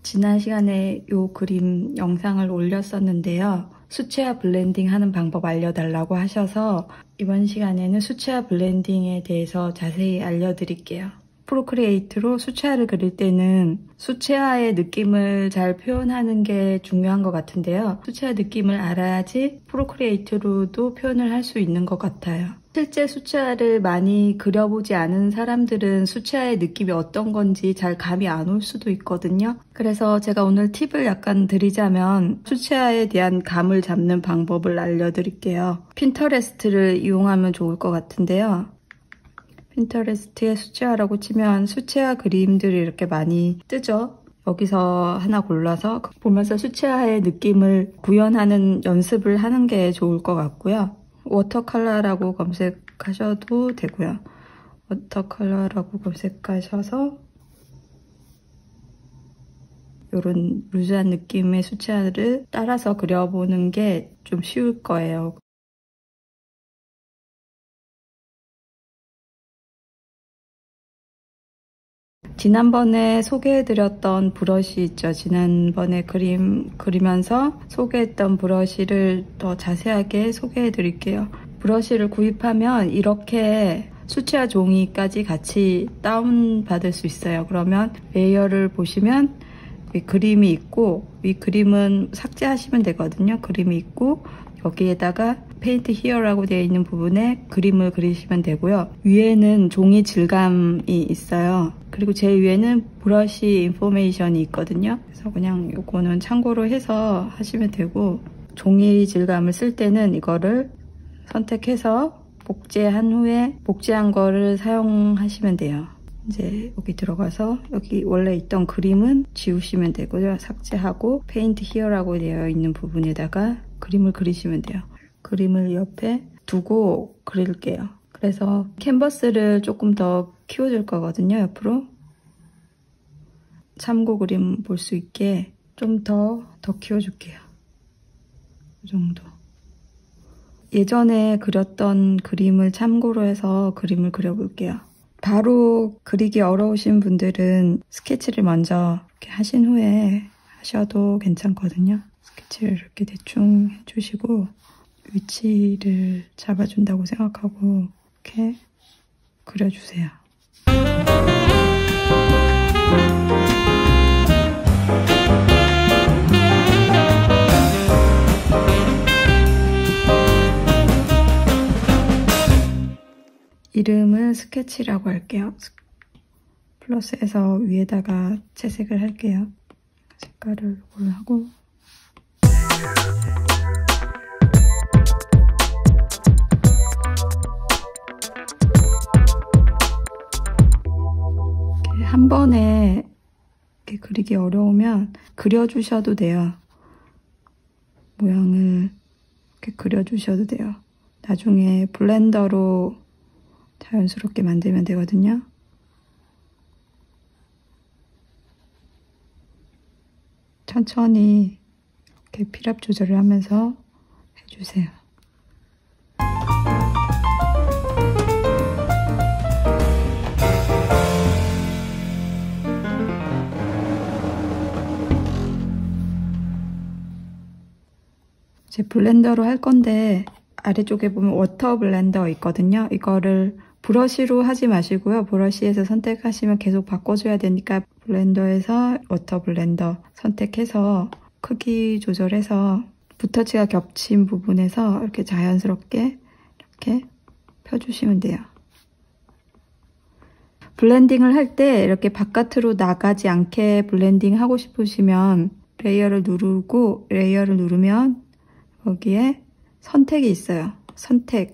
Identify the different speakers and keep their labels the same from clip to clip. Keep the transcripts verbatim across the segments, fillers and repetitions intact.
Speaker 1: 지난 시간에 이 그림 영상을 올렸었는데요. 수채화 블렌딩 하는 방법 알려달라고 하셔서 이번 시간에는 수채화 블렌딩에 대해서 자세히 알려드릴게요. 프로크리에이트로 수채화를 그릴 때는 수채화의 느낌을 잘 표현하는 게 중요한 것 같은데요. 수채화 느낌을 알아야지 프로크리에이트로도 표현을 할 수 있는 것 같아요. 실제 수채화를 많이 그려보지 않은 사람들은 수채화의 느낌이 어떤 건지 잘 감이 안 올 수도 있거든요. 그래서 제가 오늘 팁을 약간 드리자면 수채화에 대한 감을 잡는 방법을 알려드릴게요. 핀터레스트를 이용하면 좋을 것 같은데요. 핀터레스트에 수채화라고 치면 수채화 그림들이 이렇게 많이 뜨죠. 여기서 하나 골라서 보면서 수채화의 느낌을 구현하는 연습을 하는 게 좋을 것 같고요. 워터컬러라고 검색하셔도 되고요. 워터컬러라고 검색하셔서 이런 루즈한 느낌의 수채화를 따라서 그려보는 게 좀 쉬울 거예요. 지난번에 소개해드렸던 브러쉬 있죠. 지난번에 그림 그리면서 소개했던 브러쉬를 더 자세하게 소개해드릴게요. 브러쉬를 구입하면 이렇게 수채화 종이까지 같이 다운받을 수 있어요. 그러면 레이어를 보시면 위 그림이 있고, 위 그림은 삭제하시면 되거든요. 그림이 있고 여기에다가 페인트 히어라고 되어 있는 부분에 그림을 그리시면 되고요. 위에는 종이 질감이 있어요. 그리고 제 위에는 브러쉬 인포메이션이 있거든요. 그래서 그냥 요거는 참고로 해서 하시면 되고, 종이 질감을 쓸 때는 이거를 선택해서 복제한 후에 복제한 거를 사용하시면 돼요. 이제 여기 들어가서 여기 원래 있던 그림은 지우시면 되고요. 삭제하고 페인트 히어라고 되어 있는 부분에다가 그림을 그리시면 돼요. 그림을 옆에 두고 그릴게요. 그래서 캔버스를 조금 더 키워줄 거거든요. 옆으로 참고 그림 볼 수 있게 좀 더 더 키워줄게요. 이 정도. 예전에 그렸던 그림을 참고로 해서 그림을 그려볼게요. 바로 그리기 어려우신 분들은 스케치를 먼저 이렇게 하신 후에 하셔도 괜찮거든요. 스케치를 이렇게 대충 해주시고 위치를 잡아준다고 생각하고 이렇게 그려주세요. 이름은 스케치라고 할게요. 플러스해서 위에다가 채색을 할게요. 색깔을 이걸로 하고 이렇게 한 번에 이렇게 그리기 어려우면 그려주셔도 돼요. 모양을 이렇게 그려주셔도 돼요. 나중에 블렌더로 자연스럽게 만들면 되거든요. 천천히 이렇게 필압 조절을 하면서 해주세요. 이제 블렌더로 할 건데 아래쪽에 보면 워터 블렌더 있거든요. 이거를 브러쉬로 하지 마시고요. 브러쉬에서 선택하시면 계속 바꿔줘야 되니까 블렌더에서 워터 블렌더 선택해서 크기 조절해서 붓터치가 겹친 부분에서 이렇게 자연스럽게 이렇게 펴주시면 돼요. 블렌딩을 할 때 이렇게 바깥으로 나가지 않게 블렌딩 하고 싶으시면 레이어를 누르고 레이어를 누르면 거기에 선택이 있어요. 선택.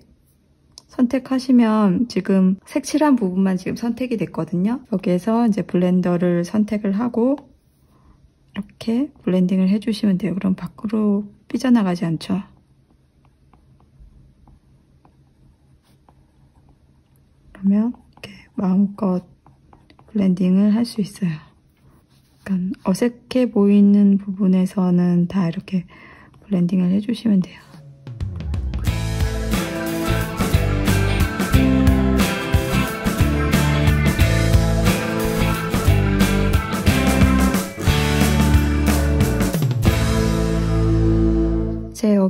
Speaker 1: 선택하시면 지금 색칠한 부분만 지금 선택이 됐거든요. 여기에서 이제 블렌더를 선택을 하고 이렇게 블렌딩을 해주시면 돼요. 그럼 밖으로 삐져나가지 않죠. 그러면 이렇게 마음껏 블렌딩을 할 수 있어요. 약간 어색해 보이는 부분에서는 다 이렇게 블렌딩을 해주시면 돼요.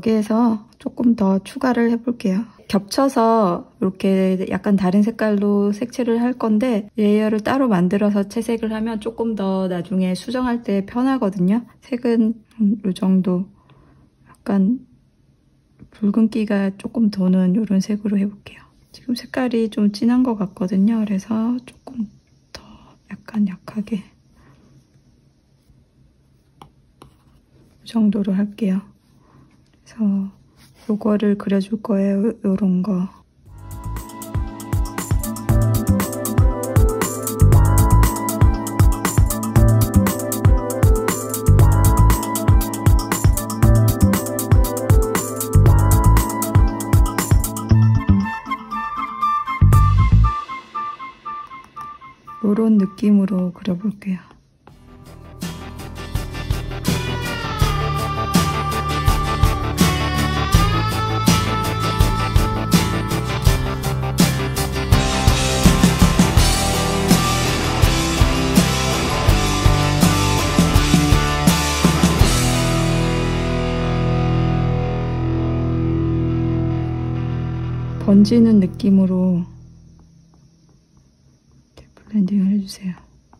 Speaker 1: 여기에서 조금 더 추가를 해볼게요. 겹쳐서 이렇게 약간 다른 색깔로 색칠을 할 건데 레이어를 따로 만들어서 채색을 하면 조금 더 나중에 수정할 때 편하거든요. 색은 이 정도 약간 붉은기가 조금 도는 이런 색으로 해볼게요. 지금 색깔이 좀 진한 것 같거든요. 그래서 조금 더 약간 약하게 이 정도로 할게요. 그래서 요거를 그려줄 거예요. 요런 거. 요런 느낌으로 그려볼게요. 번지는 느낌으로 블렌딩을 해주세요.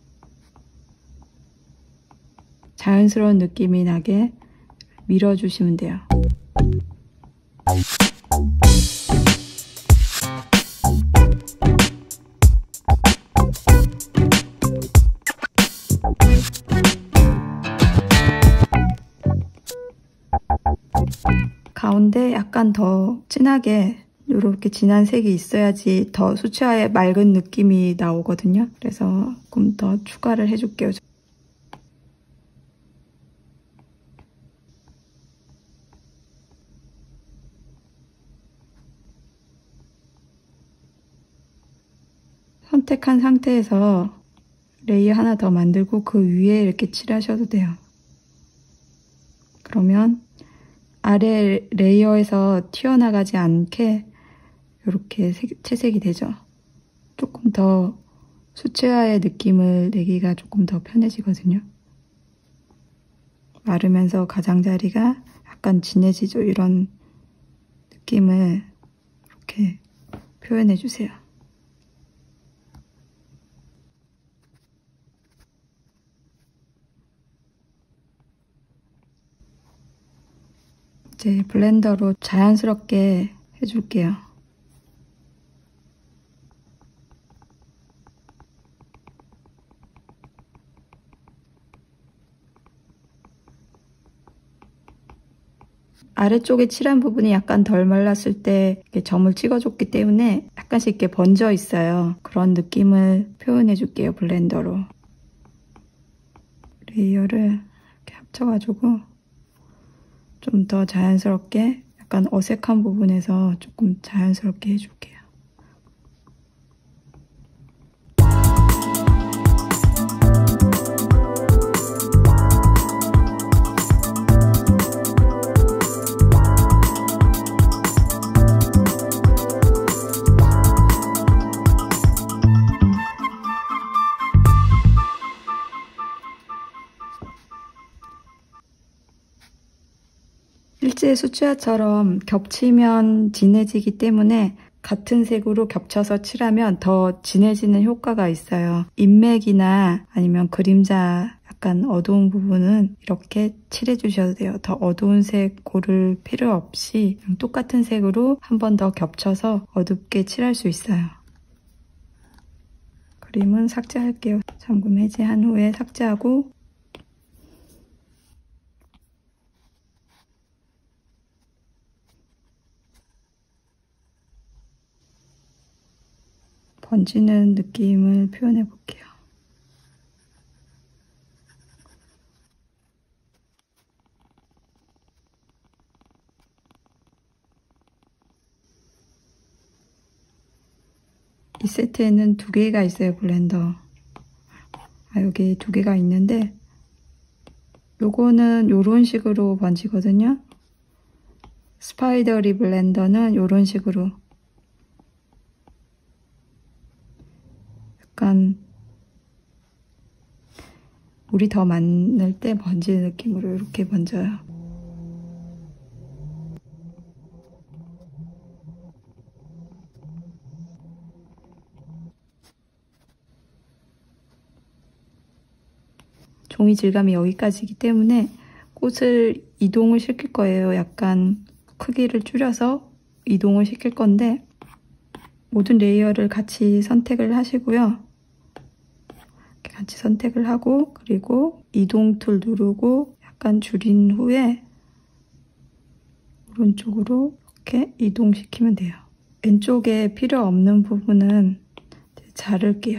Speaker 1: 자연스러운 느낌이 나게 밀어주시면 돼요. 가운데 약간 더 진하게 이렇게 진한 색이 있어야지 더 수채화의 맑은 느낌이 나오거든요. 그래서 조금 더 추가를 해줄게요. 선택한 상태에서 레이어 하나 더 만들고 그 위에 이렇게 칠하셔도 돼요. 그러면 아래 레이어에서 튀어나가지 않게 이렇게 채색이 되죠. 조금 더 수채화의 느낌을 내기가 조금 더 편해지거든요. 마르면서 가장자리가 약간 진해지죠. 이런 느낌을 이렇게 표현해 주세요. 이제 블렌더로 자연스럽게 해줄게요. 아래쪽에 칠한 부분이 약간 덜 말랐을 때 이렇게 점을 찍어줬기 때문에 약간씩 이렇게 번져 있어요. 그런 느낌을 표현해 줄게요. 블렌더로. 레이어를 이렇게 합쳐가지고 좀 더 자연스럽게 약간 어색한 부분에서 조금 자연스럽게 해줄게요. 실제 수채화처럼 겹치면 진해지기 때문에 같은 색으로 겹쳐서 칠하면 더 진해지는 효과가 있어요. 인맥이나 아니면 그림자 약간 어두운 부분은 이렇게 칠해 주셔도 돼요. 더 어두운 색 고를 필요 없이 똑같은 색으로 한 번 더 겹쳐서 어둡게 칠할 수 있어요. 그림은 삭제할게요. 잠금 해제한 후에 삭제하고 번지는 느낌을 표현해 볼게요. 이 세트에는 두 개가 있어요, 블렌더. 아, 여기 두 개가 있는데 요거는 요런 식으로 번지거든요. 스파이더리 블렌더는 요런 식으로 약간 물이 더 많을 때 번지는 느낌으로 이렇게 번져요. 종이 질감이 여기까지이기 때문에 꽃을 이동을 시킬 거예요. 약간 크기를 줄여서 이동을 시킬 건데 모든 레이어를 같이 선택을 하시고요. 이렇게 같이 선택을 하고 그리고 이동 툴 누르고 약간 줄인 후에 오른쪽으로 이렇게 이동시키면 돼요. 왼쪽에 필요 없는 부분은 자를게요.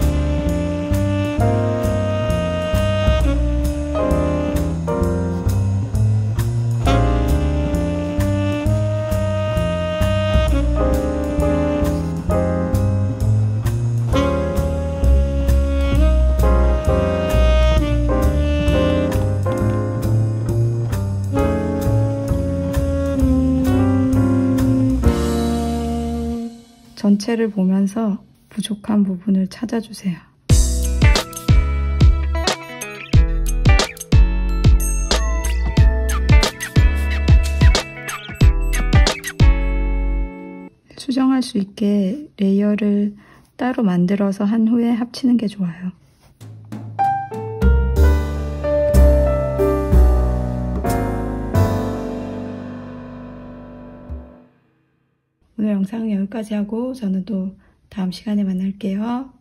Speaker 1: 전체를 보면서 부족한 부분을 찾아주세요. 수정할 수 있게 레이어를 따로 만들어서 한 후에 합치는 게 좋아요. 오늘 영상은 여기까지 하고 저는 또 다음 시간에 만날게요.